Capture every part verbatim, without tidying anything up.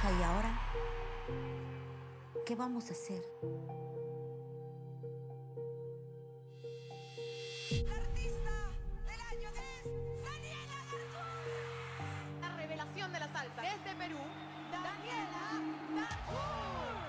cosa y ahora, ¿qué vamos a hacer? La artista del año es Daniela Darcourt. La revelación de la salsa desde Perú, Daniela Darcourt.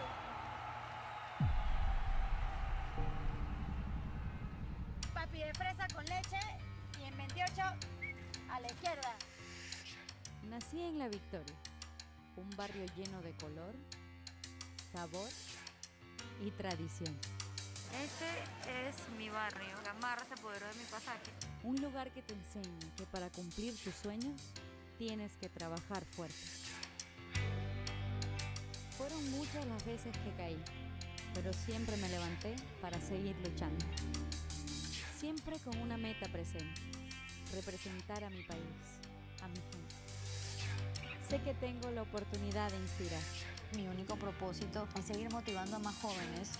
Papi de fresa con leche y en veintiocho a la izquierda. Nací en La Victoria, un barrio lleno de color, sabor y tradición. Este es mi barrio. La marra se apoderó de mi pasaje. Un lugar que te enseña que para cumplir tus sueños tienes que trabajar fuerte. Fueron muchas las veces que caí, pero siempre me levanté para seguir luchando. Siempre con una meta presente: representar a mi país, a mi gente. Sé que tengo la oportunidad de inspirar. Mi único propósito es seguir motivando a más jóvenes.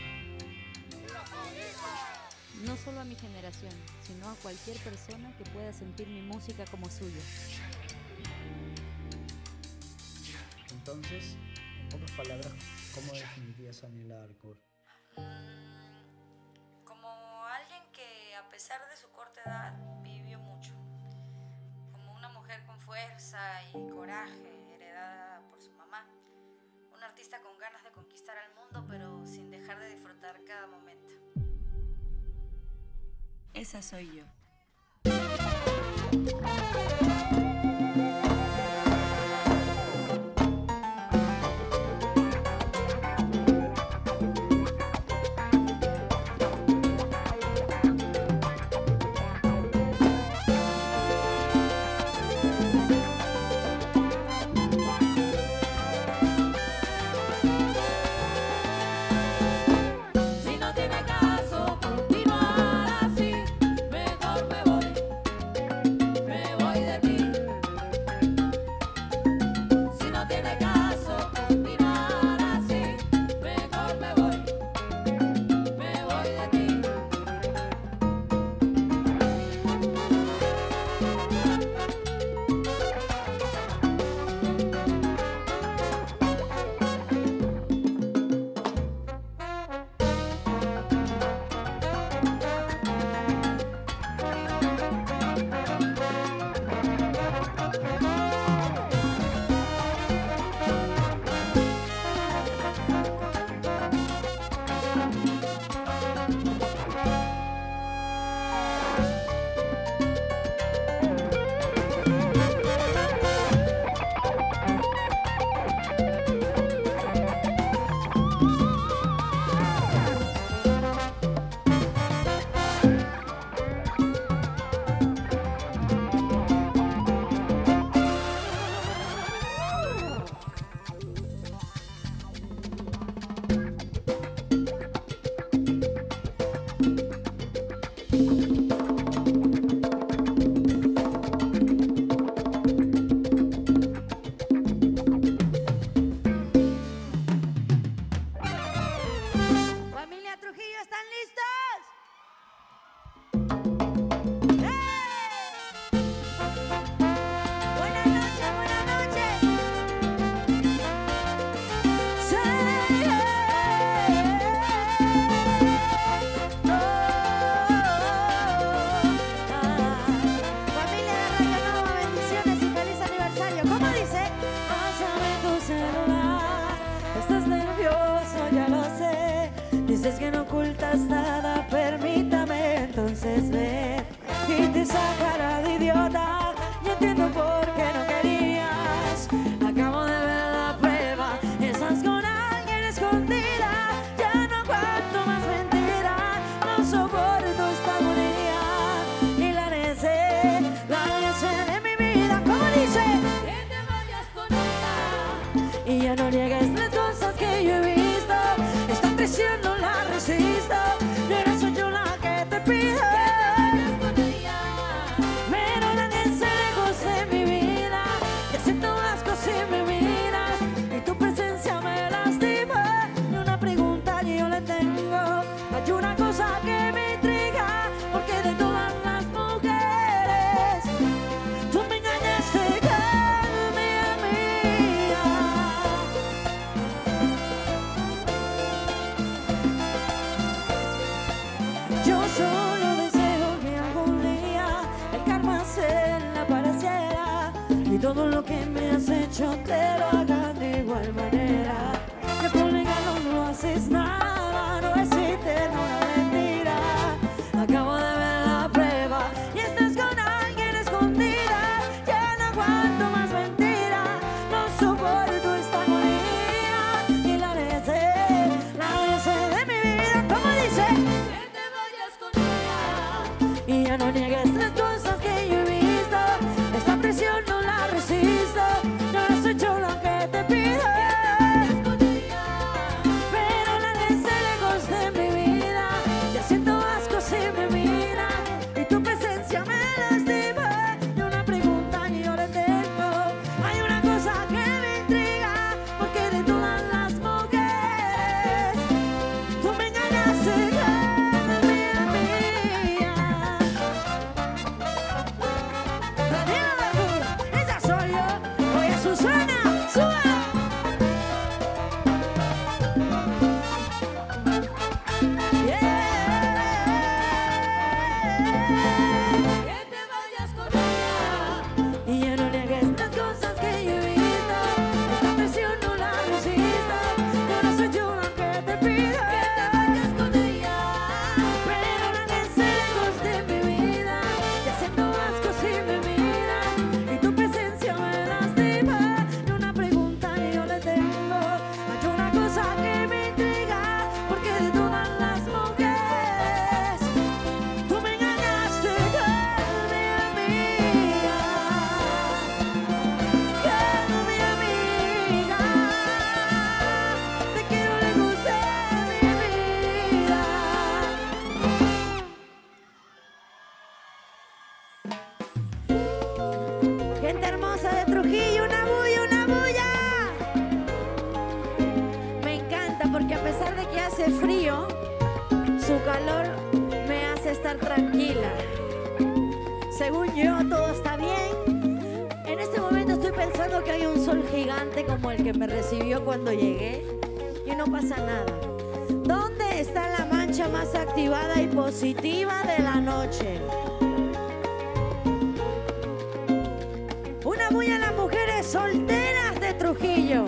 No solo a mi generación, sino a cualquier persona que pueda sentir mi música como suya. Entonces, en pocas palabras, ¿cómo definirías a Daniela Darcourt? Mm, como alguien que, a pesar de su corta edad, vivió mucho. Como una mujer con fuerza y coraje, heredada por su mamá. Una artista con ganas de conquistar al mundo, pero sin dejar de disfrutar cada momento. Esa soy yo. Dices que no ocultas nada, permítame entonces ver y te sacará de idiota. Yo entiendo por qué no querías. Acabo de ver la prueba, estás con alguien escondida. Ya no aguanto más mentiras, no soporto esta agonía y la necé, la necé de mi vida. Como dice, que te vayas con ella y ya no niegues las cosas que yo he visto. Esta traición no la resisto, y ahora soy yo la que te pido que te vayas con ella. Pero nadie se lejos de mi vida, y acepto las cosas y me miras, y tu presencia me lastima. todo lo que me has hecho te lo hagan de igual manera. Que por regalo no haces nada, no existe una mentira. Acabo de ver la prueba y estás con alguien escondida. Ya no aguanto más mentira, no soporto esta agonía. Y la deseo, la deseo de mi vida, como dice, que te vayas con ella. Y ya no niegues las cosas que yo he visto, esta presión no la resisto. No has hecho lo que te pido, pero la deseo lejos de mi vida. Ya siento asco si me mira y tu presencia me lastima. Y una pregunta que yo le tengo, hay una cosa que me intriga, porque de todas las mujeres tú me engañaste, mía, mía. Daniela Garcús, esa soy yo. Oye, Susana, sube. Que te vayas con ella y ya no niegues las cosas que yo he visto. Esta presión no la resisto. Yo no soy yo la que te pido que te vayas con ella, pero la deseo lejos de mi vida. Ya siento asco si me mira y tu presencia me lastima. Y una pregunta que yo le tengo, hay una cosa que me intriga, porque de todas las mujeres tú me engañaste, mía, mía, mi amiga. Te quiero lejos de mi vida. Gente hermosa de Trujillo, una bulla, una bulla. Me encanta porque a pesar de que hace frío, su calor me hace estar tranquila. Según yo, todo está bien. En este momento estoy pensando que hay un sol gigante como el que me recibió cuando llegué y no pasa nada. ¿Dónde está la mancha más activada y positiva de la noche? Una bulla a las mujeres solteras de Trujillo.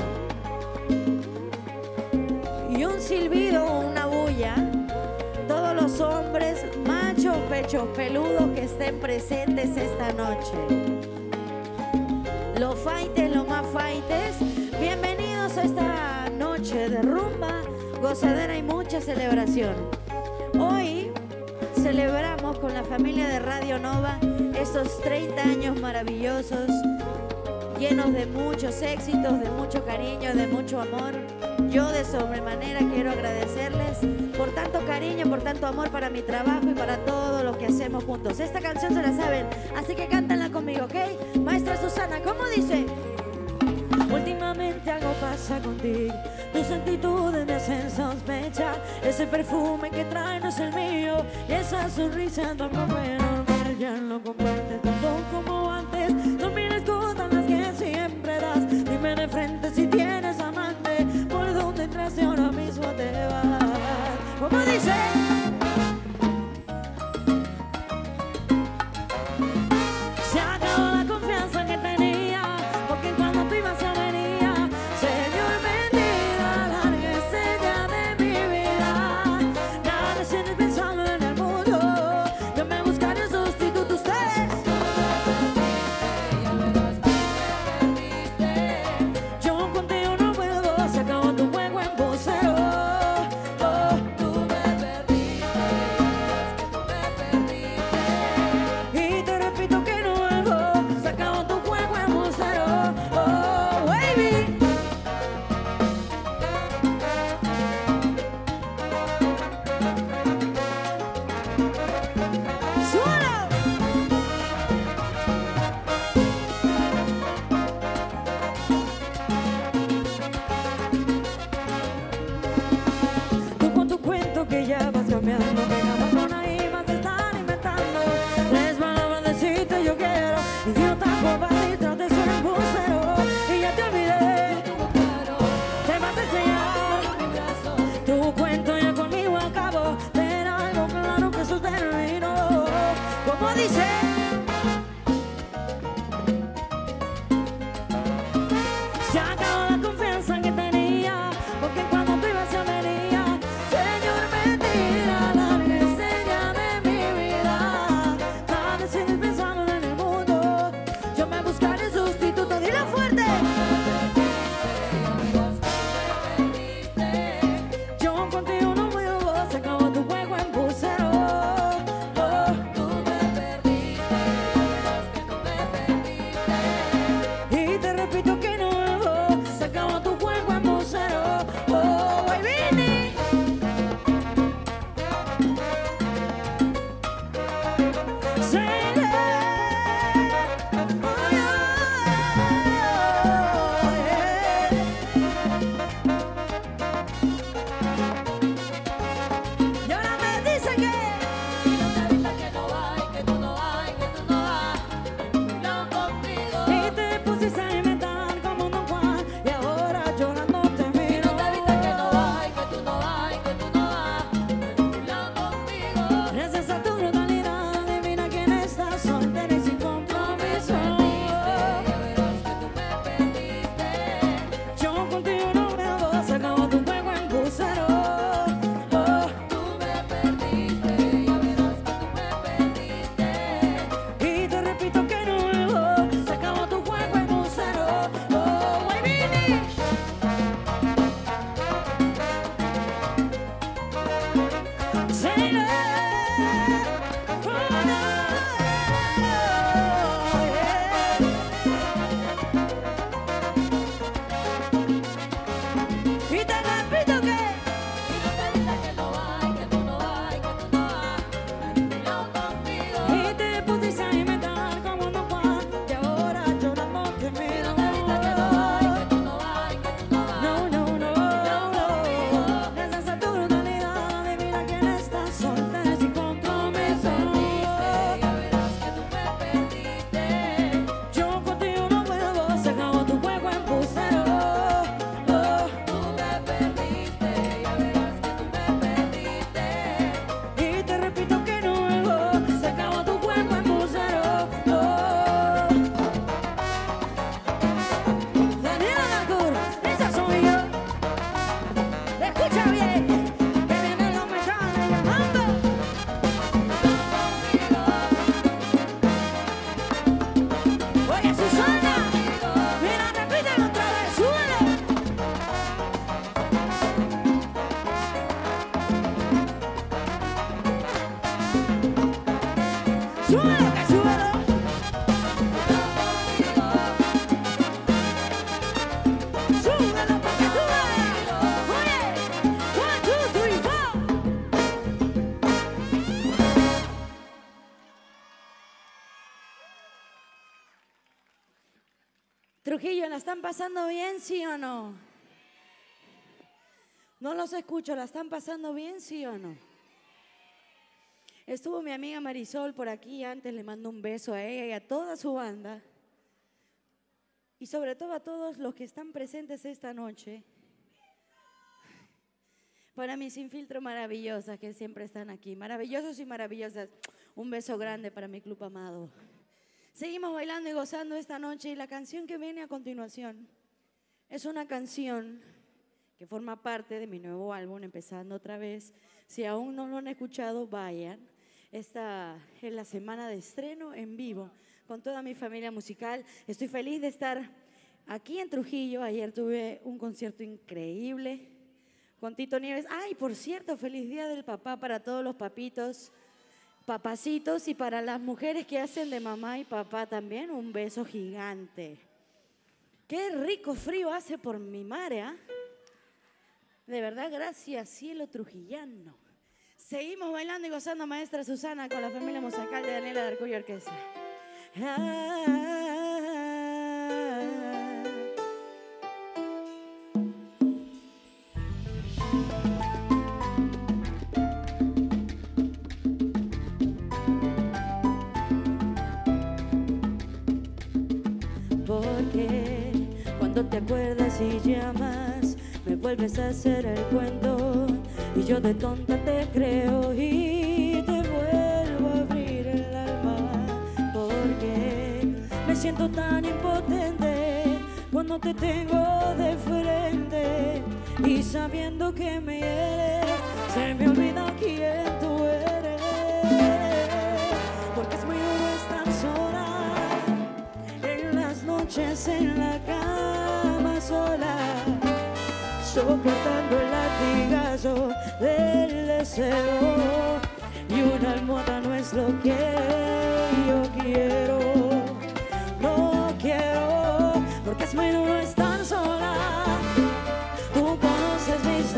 Y un silbido o una bulla, todos los hombres, machos, pechos peludos que estén presentes esta noche. Los faites, los más faites, bienvenidos a esta noche de rumba, gozadera y mucha celebración. Hoy celebramos con la familia de Radio Nova estos treinta años maravillosos, llenos de muchos éxitos, de mucho cariño, de mucho amor. Yo de sobremanera quiero agradecerles por tanto cariño, por tanto amor para mi trabajo y para todo lo que hacemos juntos. Esta canción se la saben, así que cántanla conmigo, ¿ok? Maestra Susana, ¿cómo dice? Últimamente algo pasa contigo, tus actitudes me hacen sospechar. Ese perfume que traes no es el mío y esa sonrisa tampoco es normal. Ya no compartes tanto como antes, no mires cosas las que siempre das. Dime de frente si tienes amante, por donde entras y ahora mismo te vas. ¿Cómo dice? Se acabó la confianza que tenía, porque cuando tú ibas a venir, Señor bendita, lárguese ya de mi vida. Nada sientes pensando en el mundo, yo me buscaré un sustituto. Ustedes yo contigo no puedo, se acabó tu juego en vocero. Oh, tú me perdiste, tú me perdiste. Y te repito que no vuelvo, se acabó tu juego en vocero. Oh, baby. ¡Súbelo! Tú con tu cuento que ya vas cambiando, que nada con ahí más te están inventando. Tres palabras decirte yo quiero, idiota, cobarde y tras de ser embustero. Y ya te olvidé, te vas a estrellar. Tu cuento ya conmigo acabó, pero algo claro que eso terminó. Como dice, súbelo, que súbelo. Súbelo pa' que tú veas. Oye, one, two, three, four. Trujillo, ¿la están pasando bien, sí o no? No los escucho, ¿la están pasando bien, sí o no? Estuvo mi amiga Marisol por aquí antes, le mando un beso a ella y a toda su banda. Y sobre todo a todos los que están presentes esta noche. Para mis sin filtro maravillosas que siempre están aquí. Maravillosos y maravillosas. Un beso grande para mi club amado. Seguimos bailando y gozando esta noche y la canción que viene a continuación es una canción que forma parte de mi nuevo álbum, Empezando Otra Vez. Si aún no lo han escuchado, vayan. Esta es la semana de estreno en vivo con toda mi familia musical. Estoy feliz de estar aquí en Trujillo. Ayer tuve un concierto increíble con Tito Nieves. Ay, por cierto, feliz día del papá para todos los papitos, papacitos, y para las mujeres que hacen de mamá y papá también, un beso gigante. Qué rico frío hace por mi madre, ¿ah? ¿eh? De verdad, gracias, cielo trujillano. Seguimos bailando y gozando, maestra Susana, con la familia musical de Daniela Darcuyo Orquesta. Ah, porque cuando te acuerdas y llamas, me vuelves a hacer el cuento y yo de tonta te creo y te vuelvo a abrir el alma, porque me siento tan impotente cuando te tengo de frente y sabiendo que me hieres, se me olvida quién tú eres, porque es muy duro estar sola en las noches en la cama sola, soportando el latigazo del deseo, y una almohada no es lo que yo quiero, no quiero, porque es muy duro estar sola. Tú conoces mis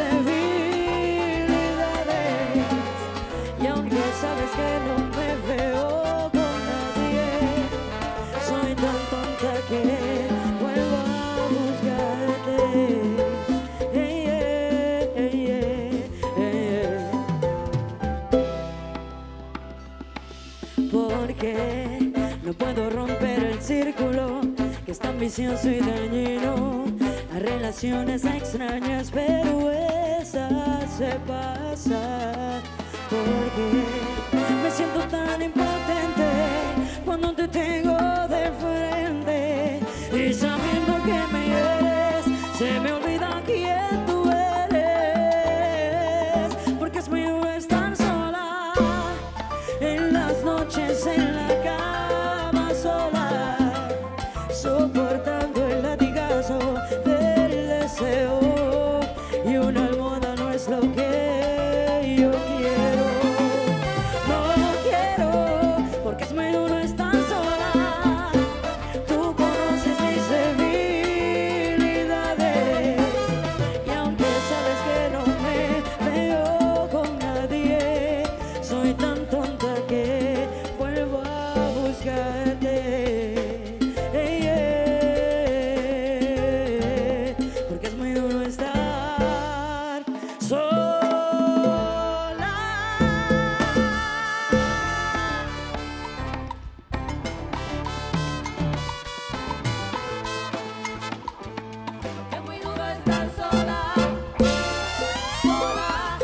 debilidades y aunque sabes que no me veo con nadie, soy tan tonta que vuelvo a buscarte. Porque no puedo romper el círculo que es tan vicioso y dañino a relaciones extrañas, pero esa se pasa. Porque me siento tan impotente cuando te tengo de frente y sabiendo que me hieres, se me olvida quién tú eres, porque es muy duro estar sola en las noches en la cama sola, soportando el latigazo del deseo, y una almohada no es lo que yo quiero, no quiero, porque es muy duro estar sola. Tú conoces mis debilidades y aunque sabes que no me veo con nadie, soy tan tonta que vuelvo a buscarte. Hey, yeah. Porque es muy duro estar sola. Es muy duro estar sola, sola,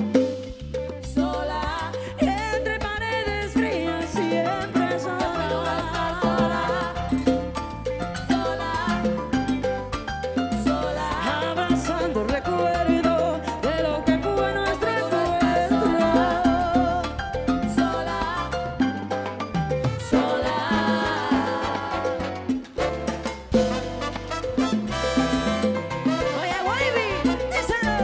sola, entre paredes frías, siempre sola, sola, sola, sola, abrazando el recuerdo de lo que fue nuestro encuentro, sola, sola. Oye, Wavy, díselo.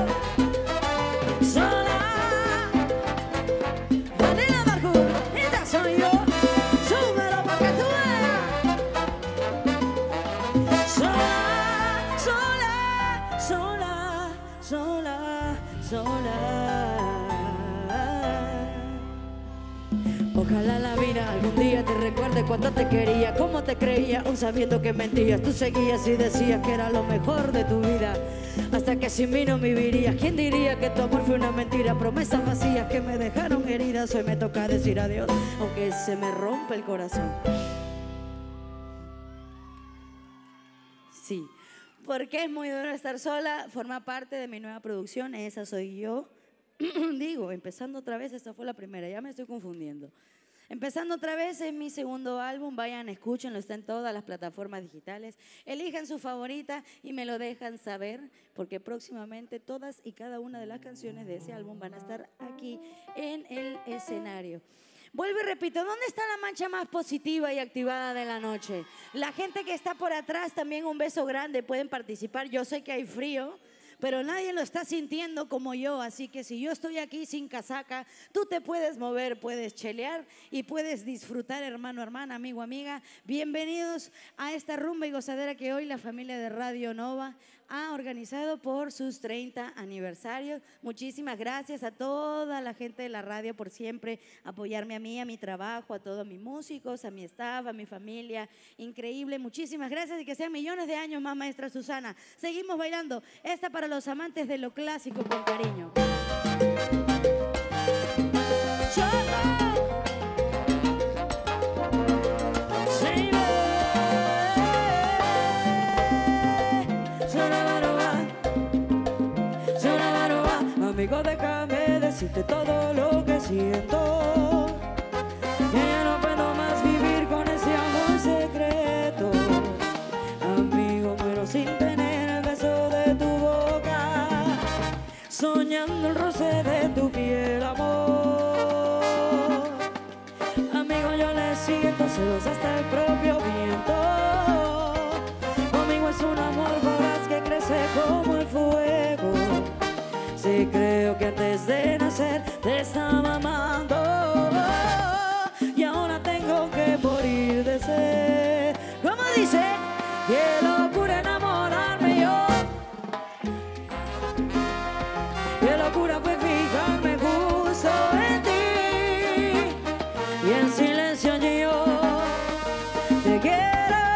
Sola, Daniela Darcuyo, esta soy yo. sola. Ojalá la vida algún día te recuerde cuando te quería, cómo te creía, aún sabiendo que mentías. Tú seguías y decías que era lo mejor de tu vida, hasta que sin mí no vivirías. ¿Quién diría que tu amor fue una mentira? Promesas vacías que me dejaron heridas. Hoy me toca decir adiós, aunque se me rompe el corazón. Sí, porque es muy duro estar sola. Forma parte de mi nueva producción. Esa soy yo. Digo, empezando otra vez, esta fue la primera, ya me estoy confundiendo. Empezando otra vez es mi segundo álbum, vayan, escúchenlo, está en todas las plataformas digitales. Elijan su favorita y me lo dejan saber, porque próximamente todas y cada una de las canciones de ese álbum van a estar aquí en el escenario. Vuelvo y repito, ¿dónde está la mancha más positiva y activada de la noche? La gente que está por atrás, también un beso grande, pueden participar. Yo sé que hay frío, pero nadie lo está sintiendo como yo, así que si yo estoy aquí sin casaca, tú te puedes mover, puedes chelear y puedes disfrutar, hermano, hermana, amigo, amiga. Bienvenidos a esta rumba y gozadera que hoy la familia de Radio Nova ha organizado por sus treinta aniversarios. Muchísimas gracias a toda la gente de la radio por siempre apoyarme a mí, a mi trabajo, a todos mis músicos, a mi staff, a mi familia. Increíble, muchísimas gracias y que sean millones de años más, maestra Susana. Seguimos bailando. Esta para los amantes de lo clásico con cariño. Amigo, déjame decirte todo lo que siento, que ya no puedo más vivir con ese amor secreto. Amigo, muero sin tener el beso de tu boca, soñando el roce de tu piel, amor. Amigo, yo le siento celos hasta el propio viento. Conmigo es un amor voraz que crece como el fuego. Sí, creo que antes de nacer te estaba amando y ahora tengo que morir de sed. ¿Cómo dice? Qué locura enamorarme yo. Qué locura fue fijarme justo en ti y en silencio yo te quiero.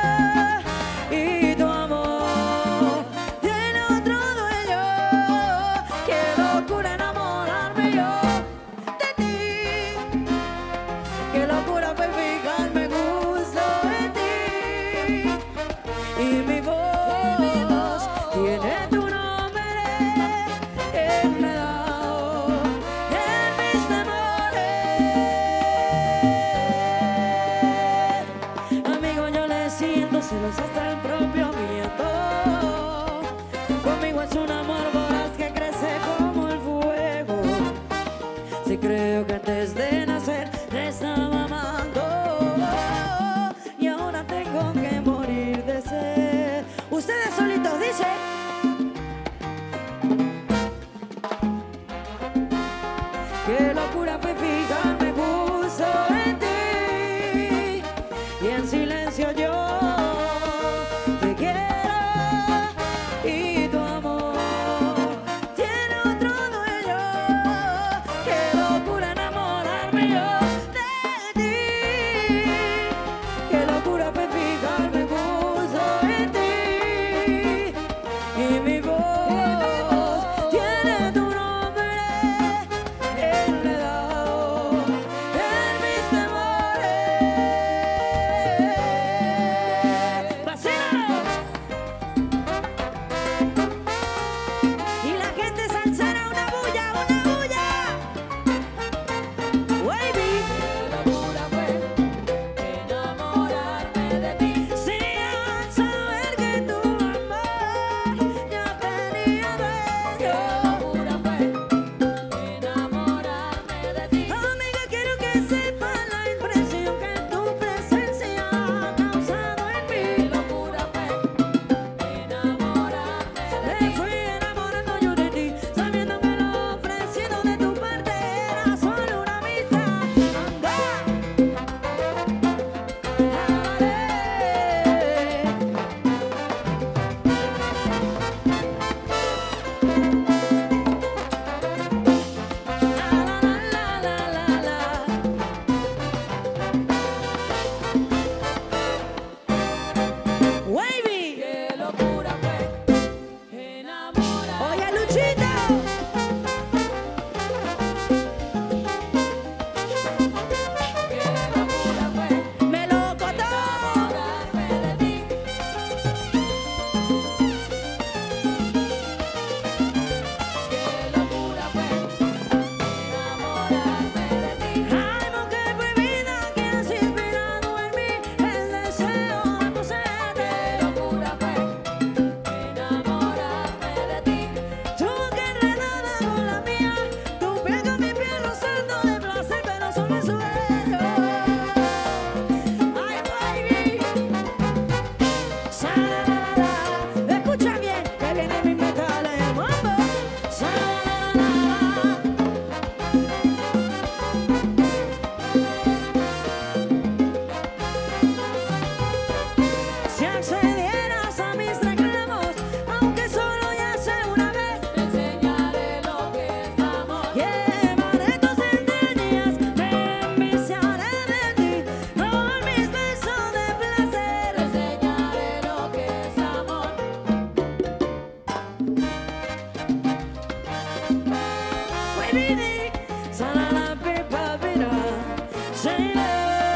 Hasta el propio viento. Conmigo es un amor voraz que crece como el fuego. Sí, creo que antes de nacer te estaba amando y ahora tengo que morir de sed. Ustedes solitos dicen. Qué locura fue fijarme justo en ti y en silencio yo mi voz tiene tu nombre enredado. Si accedieras a mis reclamos, aunque solo ya sea una vez, Te enseñaré lo que es amor. llevaré tus entrañas, me enviciaré de ti, con mis besos de Te placer. enseñaré lo que es amor. Wavini, salala pipa pira, shayla,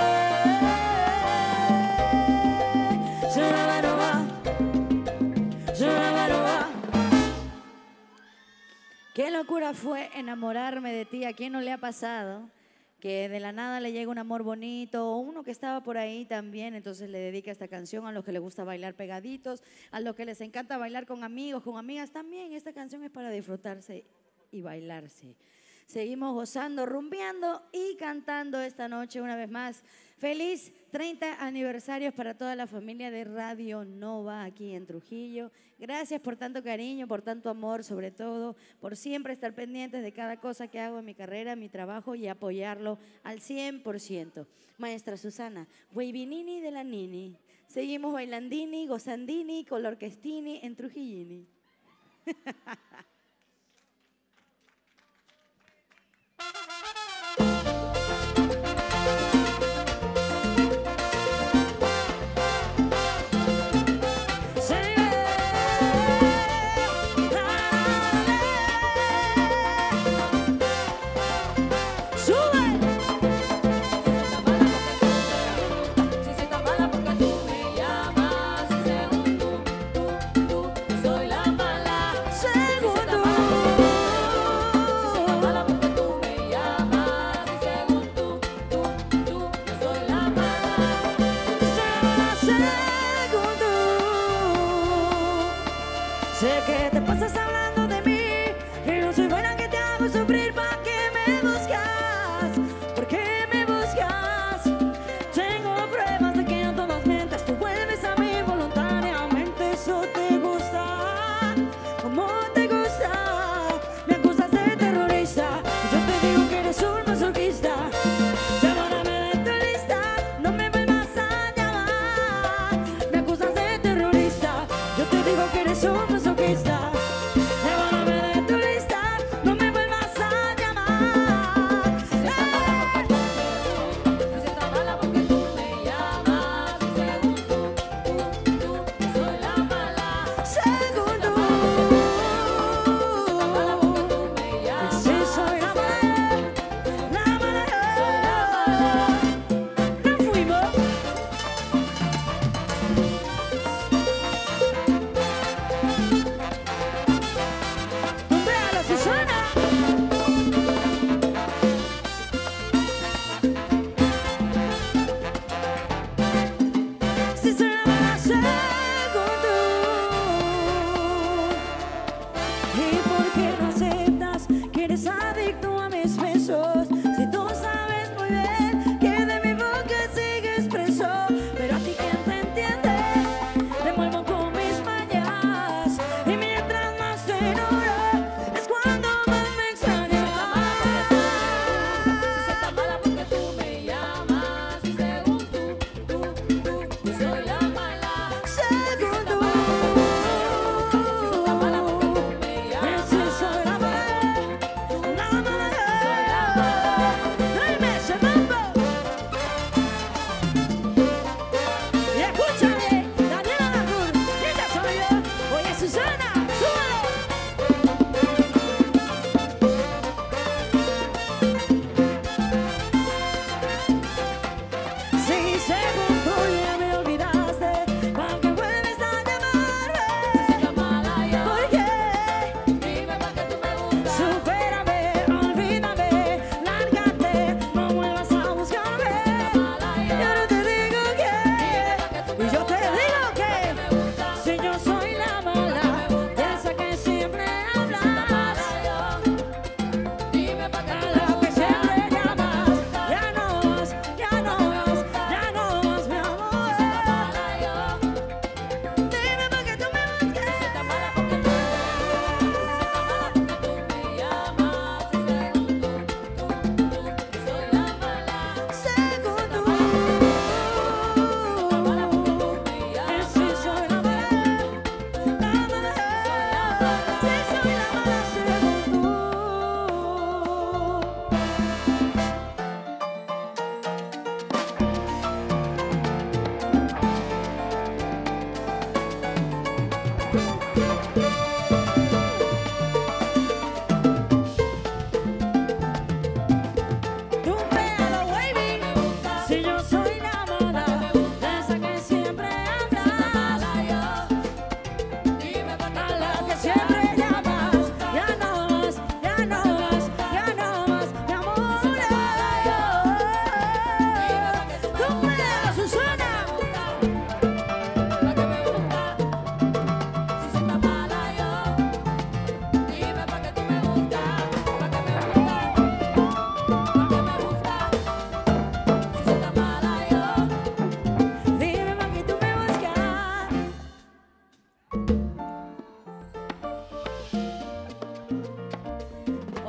shalabaroa, shalabaroa. Qué locura fue enamorarme de ti. ¿A quién no le ha pasado que de la nada le llega un amor bonito, o uno que estaba por ahí también, entonces le dedica esta canción a los que les gusta bailar pegaditos, a los que les encanta bailar con amigos, con amigas también? Esta canción es para disfrutarse y bailarse. Seguimos gozando, rumbeando y cantando esta noche una vez más. Feliz treinta aniversarios para toda la familia de Radio Nova aquí en Trujillo. Gracias por tanto cariño, por tanto amor, sobre todo, por siempre estar pendientes de cada cosa que hago en mi carrera, en mi trabajo y apoyarlo al cien por ciento. Maestra Susana, Wavinini de la Nini. Seguimos bailandini, gozandini, con la orquestini en Trujillini. Si se está mala porque tú me llamas, y según tú, tú, tú, soy la mala. Según tú. Si se está mala porque tú me llamas, y según tú, tú, tú, soy la mala. Según tú. Sé que te pasas hablando de mí, que no soy buena, que te hago sufrir. ¿Para qué me buscas? ¿Por qué me buscas? Tengo pruebas de que no todas mientes. Tú vuelves a mí voluntariamente. Eso te gusta, como te gusta. Me acusas de terrorista, yo te digo que eres un masoquista. Llámame de tu lista, no me vuelvas a llamar. Me acusas de terrorista, yo te digo que eres un masoquista. Llámame de tu lista, no me vuelvas a llamar.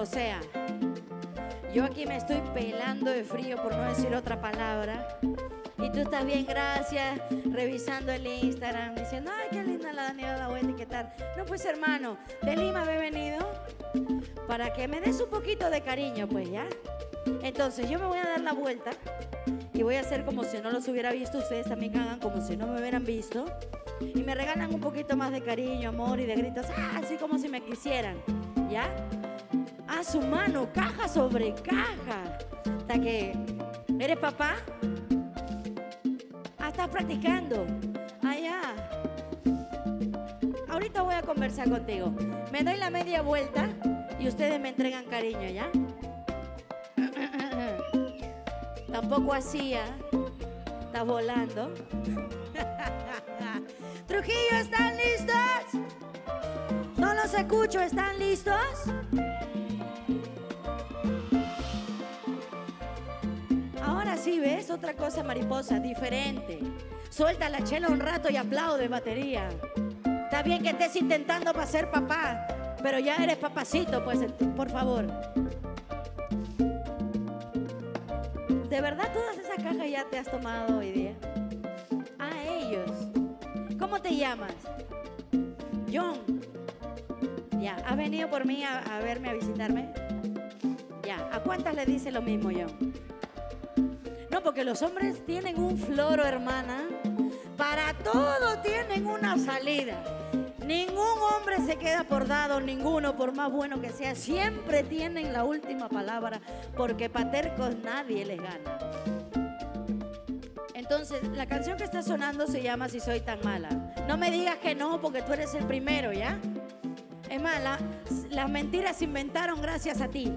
O sea, yo aquí me estoy pelando de frío por no decir otra palabra. Y tú estás bien, gracias, revisando el Instagram, diciendo, ay, qué linda la Daniela, la voy a etiquetar. No, pues hermano, de Lima me he venido para que me des un poquito de cariño, pues ya. Entonces yo me voy a dar la vuelta y voy a hacer como si no los hubiera visto. Ustedes también hagan como si no me hubieran visto. Y me regalan un poquito más de cariño, amor y de gritos, ah, así como si me quisieran, ¿ya? A su mano, caja sobre caja. Hasta que, ¿eres papá? Ah, estás practicando. Allá. Ahorita voy a conversar contigo. Me doy la media vuelta y ustedes me entregan cariño, ¿ya? Tampoco hacía. Estás volando. Trujillo, ¿están listos? No los escucho, ¿están listos? Ahora sí, ¿ves? Otra cosa, mariposa, diferente. Suelta la chela un rato y aplaude, batería. Está bien que estés intentando para ser papá, pero ya eres papacito, pues, por favor. ¿De verdad todas esas cajas ya te has tomado hoy día? A ellos. ¿Cómo te llamas? John. Ya, ¿has venido por mí a, a verme, a visitarme? Ya, ¿a cuántas le dice lo mismo, John? No, porque los hombres tienen un floro, hermana. Para todo tienen una salida. Ningún hombre se queda por dado, ninguno, por más bueno que sea. Siempre tienen la última palabra, porque pa' tercos nadie les gana. Entonces, la canción que está sonando se llama Si Soy Tan Mala. No me digas que no, porque tú eres el primero, ¿ya? Es más, la, las mentiras se inventaron gracias a ti.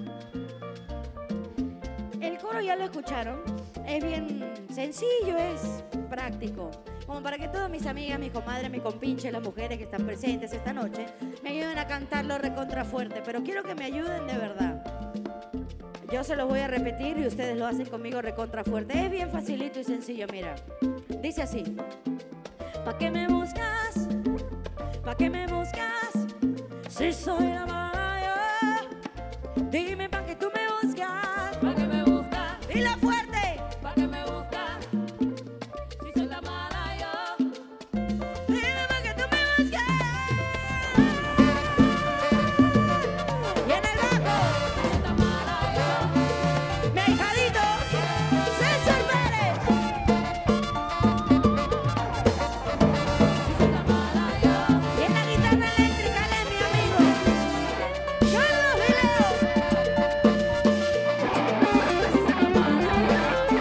El coro ya lo escucharon. Es bien sencillo, es práctico. Como para que todas mis amigas, mis comadres, mis compinches, las mujeres que están presentes esta noche, me ayuden a cantarlo recontra fuerte. Pero quiero que me ayuden de verdad. Yo se los voy a repetir y ustedes lo hacen conmigo recontra fuerte. Es bien facilito y sencillo, mira. Dice así. ¿Pa' qué me buscas? ¿Pa' qué me buscas? Si soy la mala yo. Dime pa' qué tú me buscas. ¿Pa' qué me buscas? Dile fuerte. ¿Pa' qué me buscas? Si soy la mala yo. Dime pa' qué tú me buscas. Y en el bajo. Si soy la mala yo. Mi ahijadito, César Pérez. Si soy la mala yo. Y en la guitarra eléctrica, él es mi amigo. Carlos Vileo. Si soy la mala yo.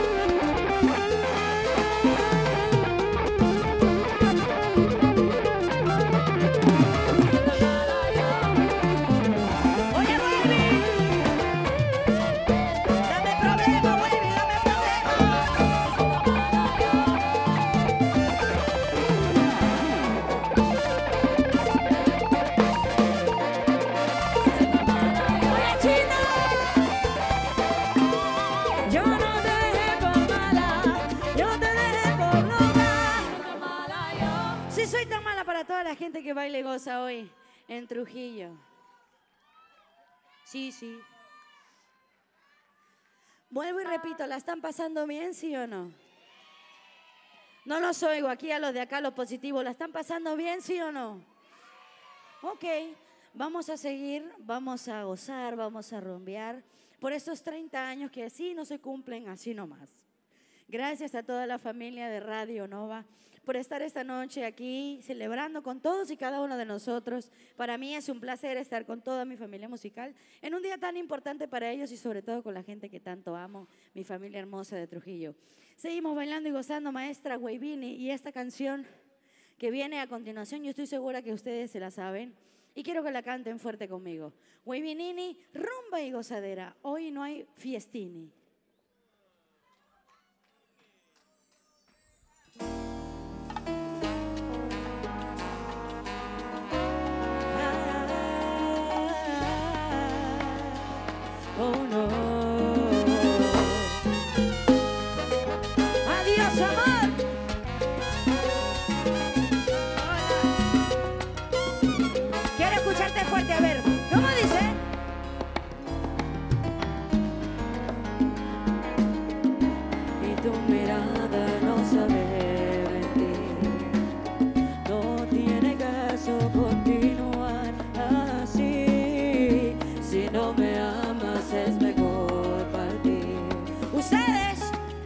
Oye, Wavy. Dame problema, Wavy, dame problema. Oye, Chino. Yo no te dejé por mala, yo te dejé por loca. Sí, soy tan mala para toda la gente que baila y goza hoy en Trujillo. Sí, sí. Vuelvo y repito, ¿la están pasando bien, sí o no? No los oigo aquí a los de acá, los positivos. ¿La están pasando bien, sí o no? Ok, vamos a seguir, vamos a gozar, vamos a rumbear por estos treinta años que así no se cumplen, así nomás. Gracias a toda la familia de Radio Nova por estar esta noche aquí celebrando con todos y cada uno de nosotros. Para mí es un placer estar con toda mi familia musical en un día tan importante para ellos y sobre todo con la gente que tanto amo, mi familia hermosa de Trujillo. Seguimos bailando y gozando, maestra Wavini, y esta canción que viene a continuación, yo estoy segura que ustedes se la saben y quiero que la canten fuerte conmigo. Wavinini, rumba y gozadera, hoy no hay fiestini. Oh no. Adiós, amor. Quiero escucharte fuerte, a ver, ¿cómo dice? amas es mejor partir. Ustedes.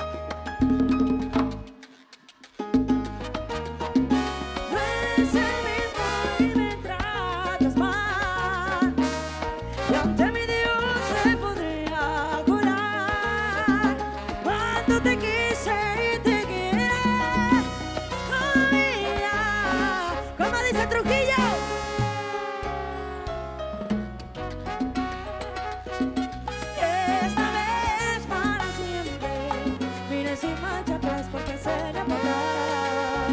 No eres el mismo y me tratas mal. Y ante mi Dios se podría curar. Cuando te quise y te quiero todavía. Como dice Trujillo. Esta vez para siempre. Mire sin marcha atrás porque sería matar.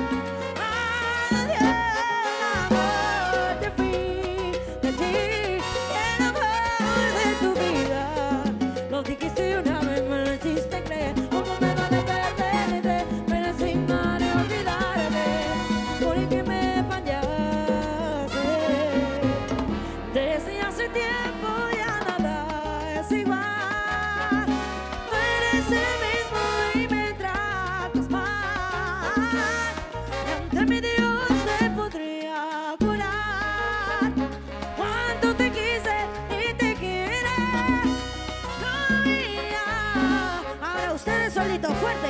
Adiós, amor, te fui de ti. El amor de tu vida. Lo dijiste una vez, me lo hiciste creer. Como me duele perderte, pero sin mal olvidarte. Porque me fallaste. Desde hace tiempo ya nada es igual. No eres el mismo y me tratas mal. Y ante mi Dios te podría curar. Cuando te quise y te quiero todavía. Ahora ustedes solitos, fuerte.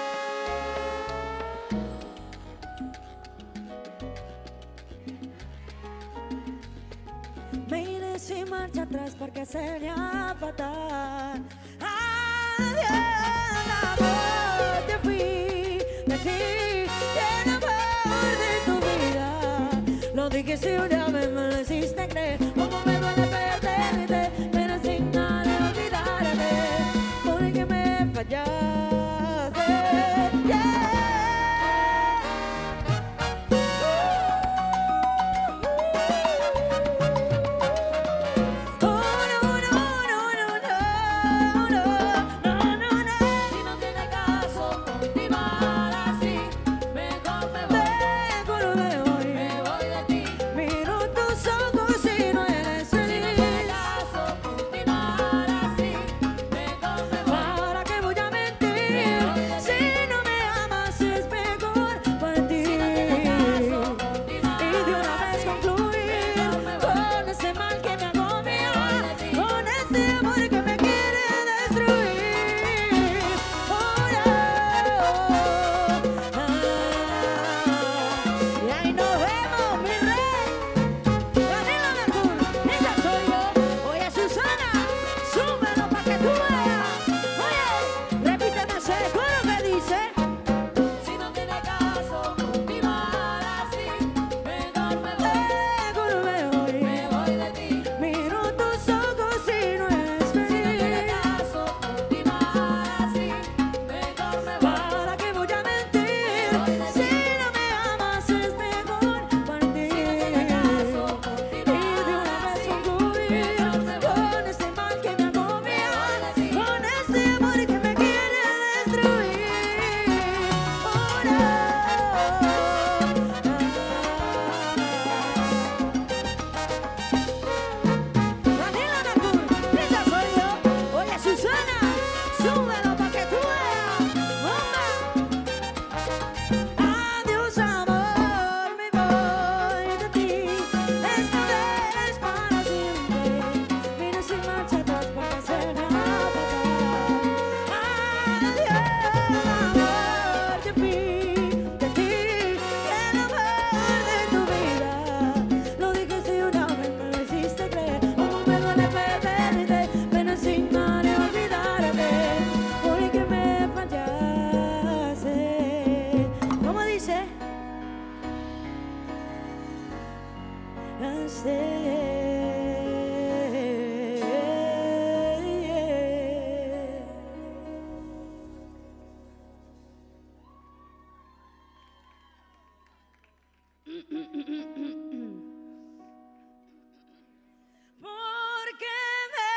Me iré sin marcha atrás porque sería fatal. Adiós, amor, te fui de ti. Y el amor de tu vida. Lo dijiste una vez, me lo hiciste creer. Como me duele perderte, pero sin nada olvidarte. Porque me fallaste. Yeah. Oh, no, no, no, no, no, no, no, no, no. Si no tiene caso continuar así, mejor me voy, Mejor me voy. me voy de ti. Miro tus ojos y no eres Si no tiene feliz. caso continuar así, mejor me voy. ¿Para qué voy a mentir? Si no me amas es mejor partir. Y de una vez concluir con ese mal que me agobia, con este amor que me quiere destruir. Oh, no. Ah, y ahí nos vemos, mi rey. Danilo Mercur, ella soy yo. Oye, Susana, súbelo pa' que tú veas. Oye, repíteme ese coro que dice. Si no tiene caso continuar así, mejor me voy, Mejor me voy. me voy de ti. Miro tus ojos y no eres Si no tiene feliz. caso continuar así, mejor me voy. ¿Para qué voy a mentir? Si no me amas es mejor partir. Y de una vez concluir con este mal que me agobia, con este amor que me quiere destruir. Oh, no. Danilo Mercur, esa soy yo. Oye, Susana, súbelo pa' que tú veas. ¡Bomba! Adiós, amor, me voy de ti. Esta vez para siempre. Mira sin marcha atrás porque será fatal. Adiós, amor, te fui de ti. El amor de tu vida. Lo dijiste una vez, me lo hiciste creer. Como me duele perderte, pero sin nada olvidarte. Porque me fallaste. ¿Cómo dice? Porque me...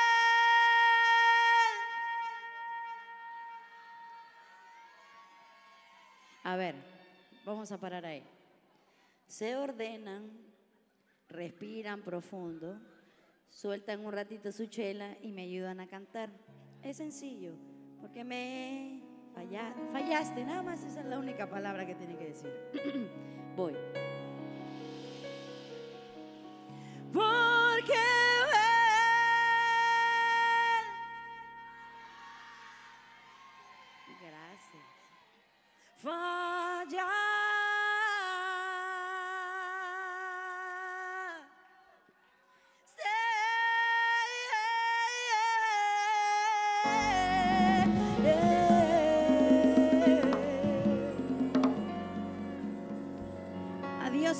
A ver, vamos a parar ahí. Se ordenan, respiran profundo, sueltan un ratito su chela y me ayudan a cantar. Es sencillo, porque me falla- fallaste, nada más esa es la única palabra que tiene que decir. Voy. Porque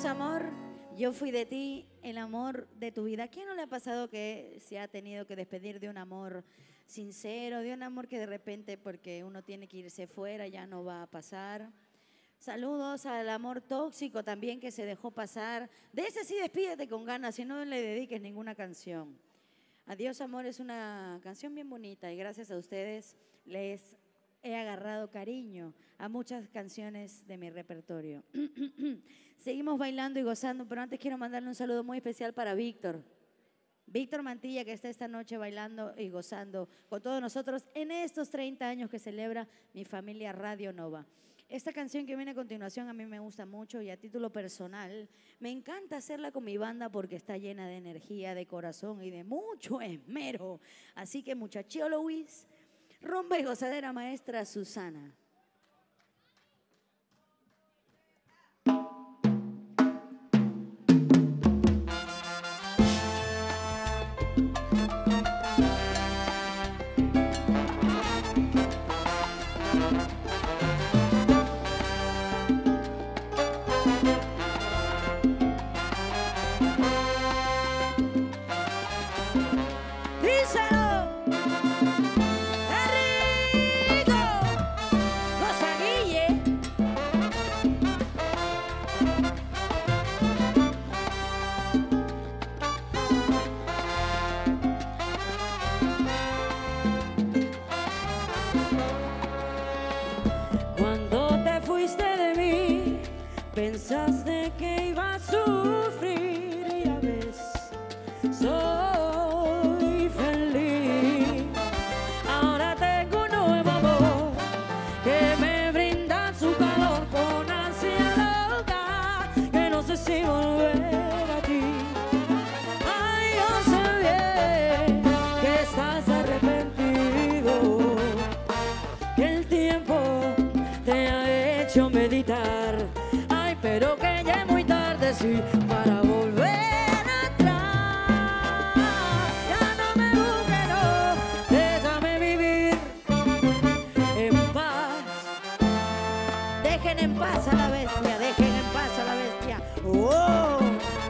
amor, yo fui de ti, el amor de tu vida. ¿A quién no le ha pasado que se ha tenido que despedir de un amor sincero, de un amor que de repente porque uno tiene que irse fuera ya no va a pasar? Saludos al amor tóxico también que se dejó pasar. De ese sí despídete con ganas, si no le dediques ninguna canción. Adiós amor es una canción bien bonita y gracias a ustedes les he agarrado cariño a muchas canciones de mi repertorio. Seguimos bailando y gozando, pero antes quiero mandarle un saludo muy especial para Víctor. Víctor Mantilla, que está esta noche bailando y gozando con todos nosotros en estos treinta años que celebra mi familia Radio Nova. Esta canción que viene a continuación a mí me gusta mucho y a título personal me encanta hacerla con mi banda porque está llena de energía, de corazón y de mucho esmero. Así que muchachito Luis, rumba y gozadera maestra Susana. Pensaste que iba a sufrir y ya ves, soy feliz. Ahora tengo un nuevo amor que me brinda su calor con ansia loca, que no sé si volver a ti. Ay, yo sé bien que estás arrepentido, que el tiempo te ha hecho meditar. Pero que ya es muy tarde, sí, para volver atrás. Ya no me busques, no, déjame vivir en paz. Dejen en paz a la bestia, dejen en paz a la bestia. ¡Oh!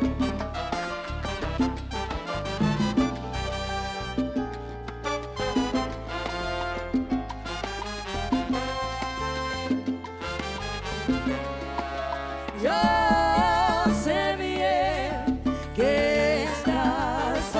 Yo sé bien que estás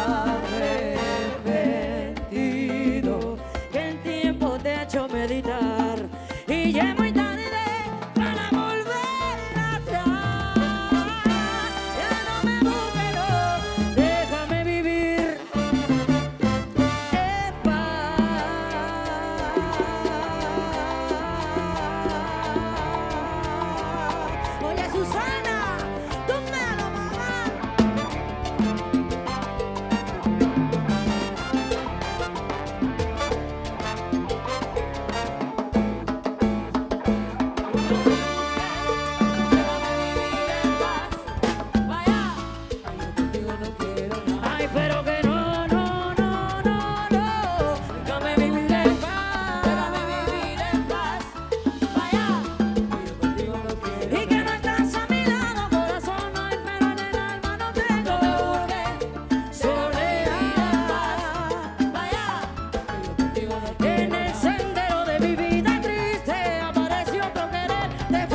arrepentido, que el tiempo te ha hecho meditar y ya es muy tarde para volver atrás. Ya no me busques, no, déjame vivir en paz. Oye, Susana, tú me lo mamá. Ay, pero que no, no, no, no, no. Déjame vivir en paz. Déjame vivir en paz. Vaya. Y que no estás a mi lado, corazón, no hay pero en el alma no tengo. Soledad. Vaya. En el sendero de mi vida triste apareció otro querer. Te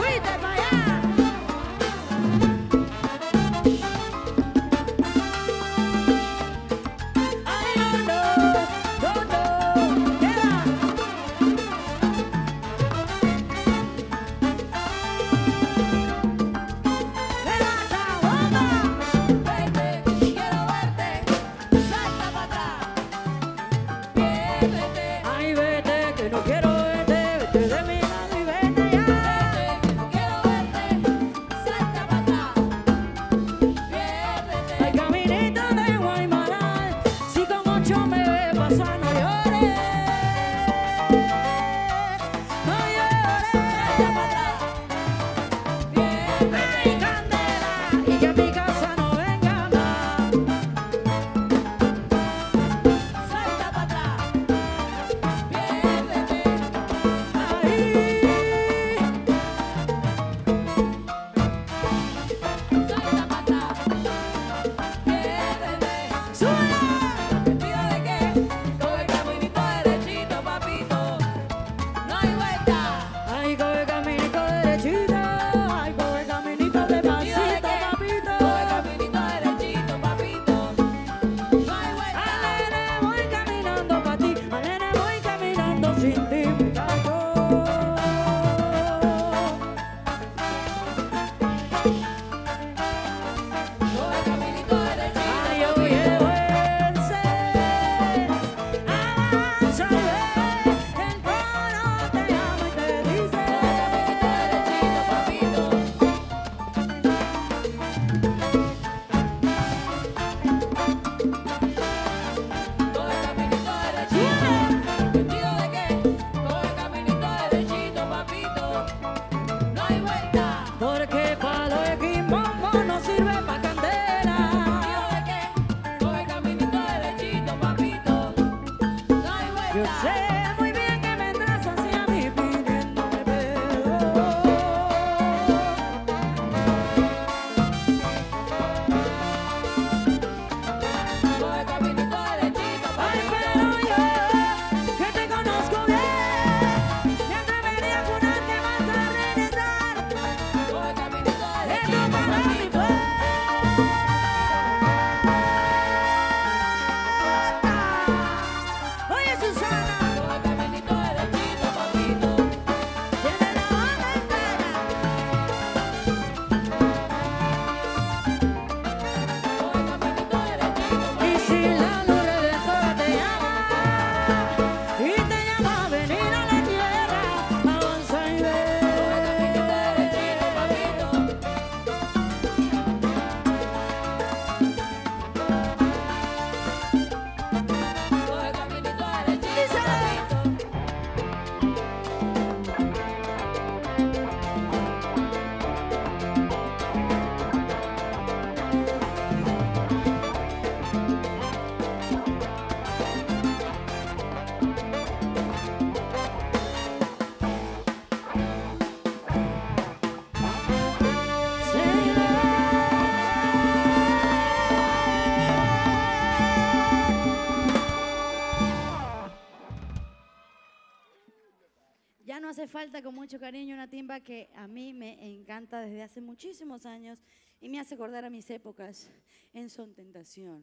Ya no hace falta, con mucho cariño, una timba que a mí me encanta desde hace muchísimos años y me hace acordar a mis épocas en Son Tentación.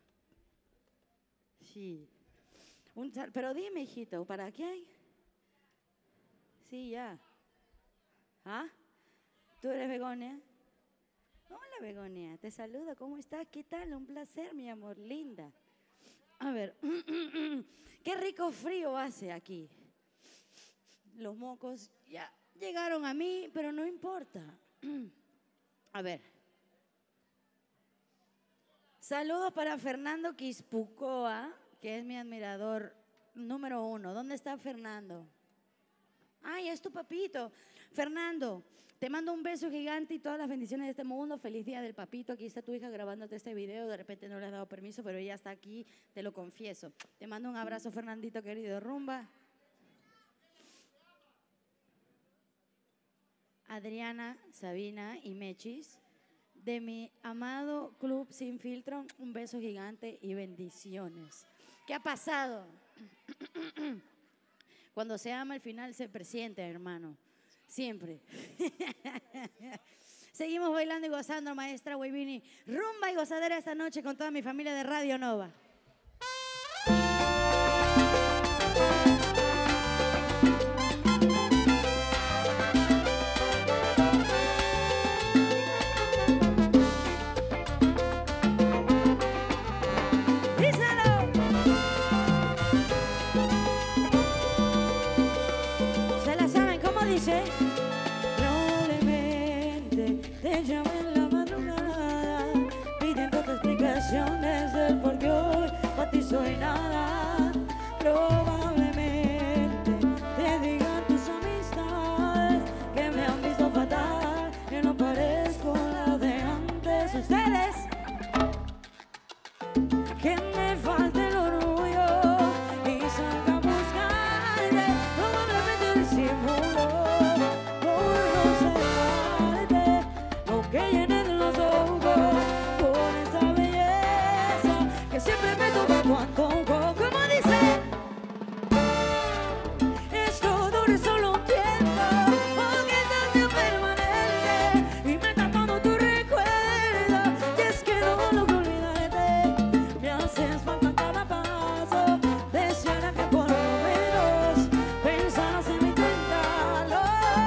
Sí. Un, pero dime, hijito, ¿para qué hay? Sí, ya. ¿Ah? ¿Tú eres Begonia? Hola, Begonia. Te saludo. ¿Cómo estás? ¿Qué tal? Un placer, mi amor. Linda. A ver. Qué rico frío hace aquí. Los mocos ya llegaron a mí, pero no importa. A ver. Saludos para Fernando Quispucoa, que es mi admirador número uno. ¿Dónde está Fernando? Ay, es tu papito. Fernando, te mando un beso gigante y todas las bendiciones de este mundo. Feliz día del papito. Aquí está tu hija grabándote este video. De repente no le has dado permiso, pero ella está aquí, te lo confieso. Te mando un abrazo, Fernandito querido. Rumba. Adriana, Sabina y Mechis, de mi amado Club Sin Filtro, un beso gigante y bendiciones. ¿Qué ha pasado? Cuando se ama, al final se presiente, hermano. Siempre. Seguimos bailando y gozando, maestra Weibini. Rumba y gozadera esta noche con toda mi familia de Radio Nova. Probablemente te llame en la madrugada pidiéndote explicaciones del por qué hoy para ti soy nada. Probablemente te digan tus amistades que me han visto fatal, que no parezco la de antes. Ustedes, que me falte el orgullo y salga a buscarte, probablemente disimulo que llenen los ojos con esa belleza que siempre me toma tu antojo. Como dice, esto dure solo un tiempo, porque es tan permanente y me tapando tu recuerdo. Y es que no logro olvidarte, me haces falta cada paso. Deseara que por lo menos pensaras en intentarlo.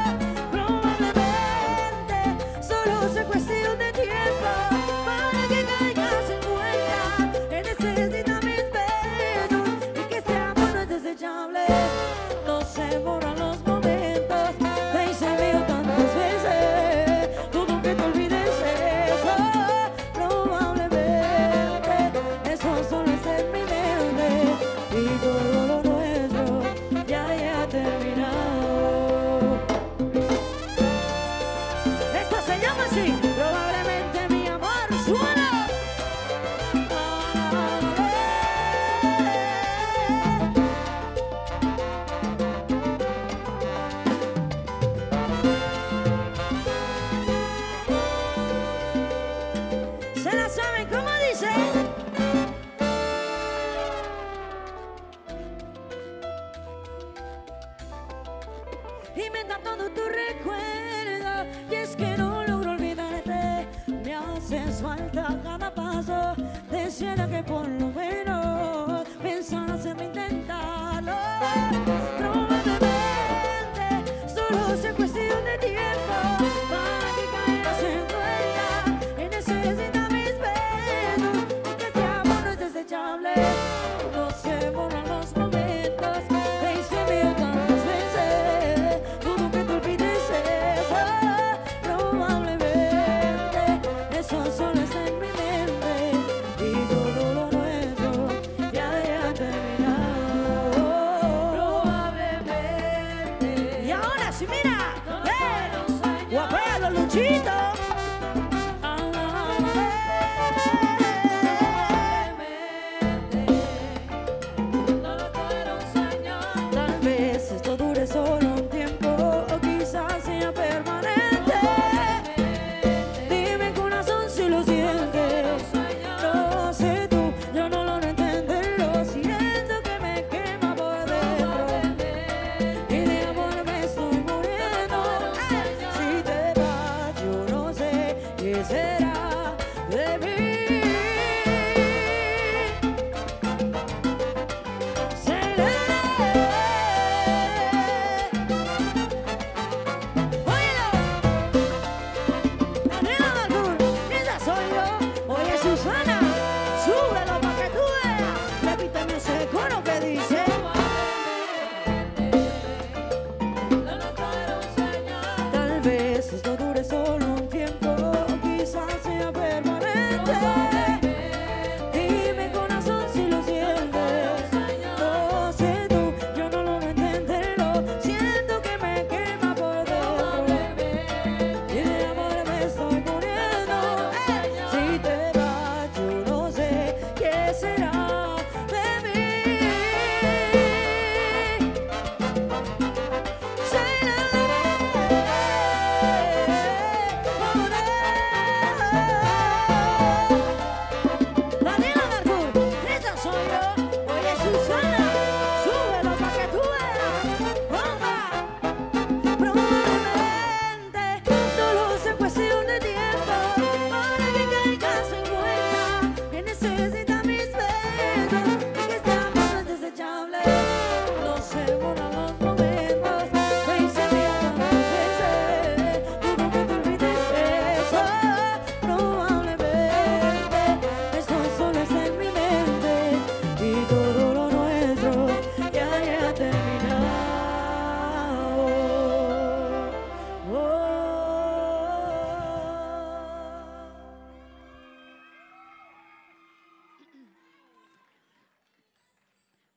Probablemente solo se cuestión de tiempo para que caigas en cuenta. Él necesita mis besos y que este amor no es desechable. No se borran los momentos, te hice mío tantas veces. Dudo que te olvides eso. Probablemente eso solo es en mi mente y todo lo nuestro ya haya terminado. Esto se llama así. Probablemente mi amor suena. ¿Se la saben cómo dice? Inventa todo tu recuerdo y es que no logro olvidarte. Me haces falta cada paso. Deseara que por lo menos pensaras en intentarlo. Probablemente solo sea cuestión de tiempo para que caigas en cuenta. Y necesita mis besos y que este amor no es desechable. No se borran los momentos, te hice mío tantas veces. Dudo que te olvides eso. Probablemente eso solo está en mi mente y todo lo nuestro ya haya terminado.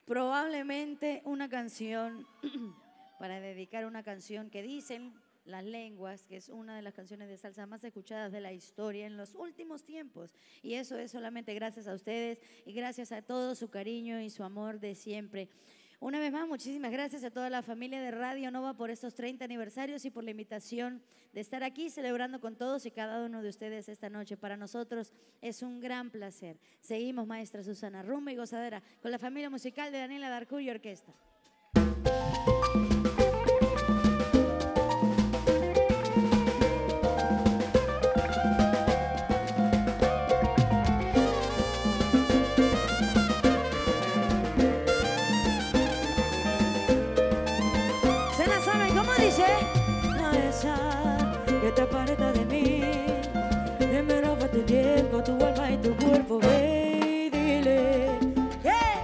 probablemente una canción, para dedicar una canción que dicen las lenguas, que es una de las canciones de salsa más escuchadas de la historia en los últimos tiempos. Y eso es solamente gracias a ustedes y gracias a todo su cariño y su amor de siempre. Una vez más, muchísimas gracias a toda la familia de Radio Nova por estos treinta aniversarios y por la invitación de estar aquí celebrando con todos y cada uno de ustedes esta noche. Para nosotros es un gran placer. Seguimos, maestra Susana, rumba y gozadera con la familia musical de Daniela Darcourt y Orquesta. Que te aparta de mí, que me roba tu tiempo, tu alma y tu cuerpo, ve y dile yeah.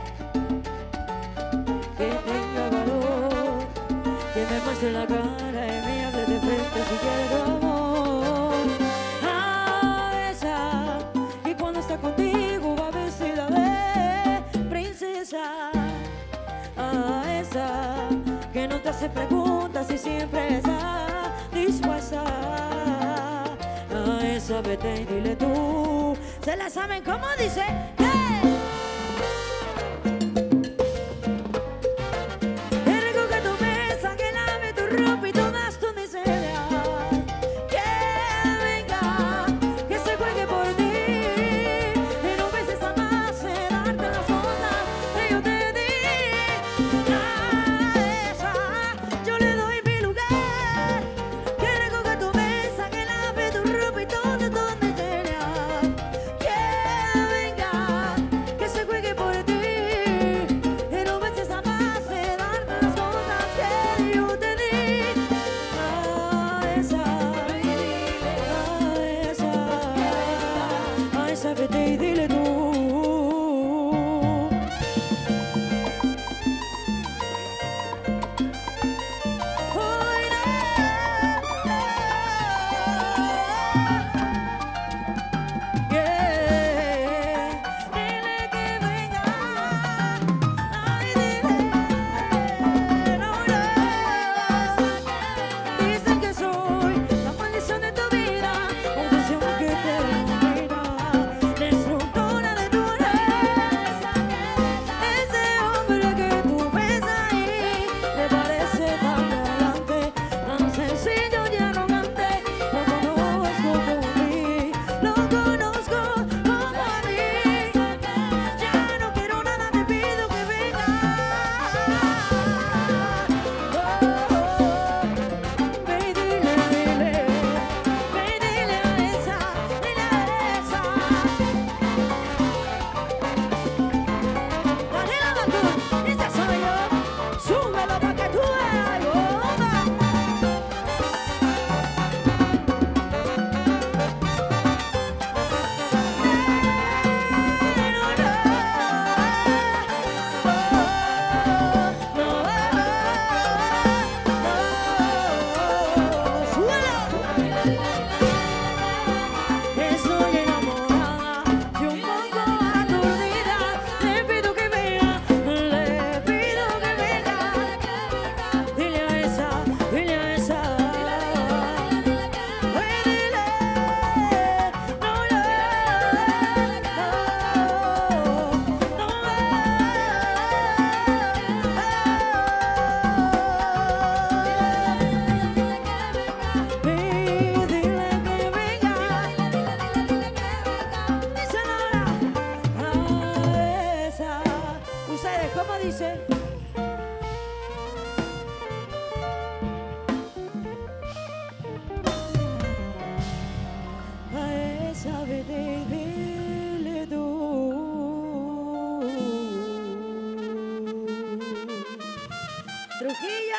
que tenga valor, que me muestre la cara y me hable de frente si quiere tu amor. A esa que cuando está contigo va vestida de princesa, a esa que no te hace preguntas y siempre está dispuesta. A esa vete y dile tú. ¿Se la saben cómo dice? ¡Hey! Que recoge tu mesa, que lave tu ropa y todas tus miserias. Que venga, que se juegue por ti. Y no veces a más darte las ondas que yo te di. A esa yo le doy mi lugar. Que recoge tu mesa, que lave tu ropa y todas tus miserias. Que venga, que se juegue por ti. Y no veces a más darte las ondas que yo te di. A esa, a esa, a esa vete y dile tú. Hoy yeah. Dile que venga, ay dile, no, no. Dicen que soy la maldición de tu vida, maldición que te domina, destructora de tu alma. Ese hombre que tú ves ahí, me parece tan galante, tan sencillo y arrogante. Lo conozco como mí, lo conozco como a mí. Ya no quiero nada, te pido que venga. Oh, ve y dile, dile, ve y dile a esa, dile a esa. Daniela Darcourt, esa soy yo. Súbelo pa' que tú veas, bomba. Estoy enamorada y un poco aturdida. Le pido que venga, le pido que venga. Dile a esa, dile a esa. Ay, dile, no, no, no, dile que venga. Dice ahora a esa. ¿Ustedes cómo dicen? A esa vete y dile tú. Trujillo.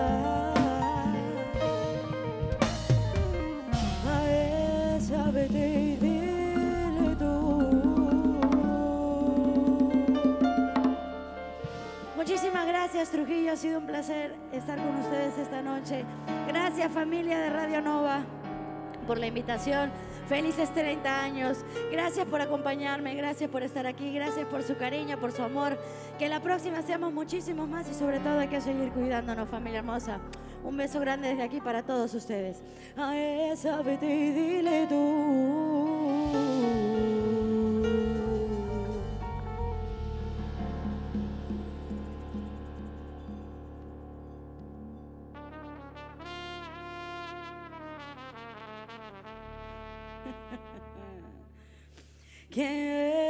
A esa vete y dile tú. Muchísimas gracias, Trujillo. Ha sido un placer estar con ustedes esta noche. Gracias, familia de Radio Nova, por la invitación. Felices treinta años. Gracias por acompañarme, gracias por estar aquí, gracias por su cariño, por su amor. Que la próxima seamos muchísimos más y sobre todo hay que seguir cuidándonos, familia hermosa. Un beso grande desde aquí para todos ustedes. A esa vete y dile tú. Que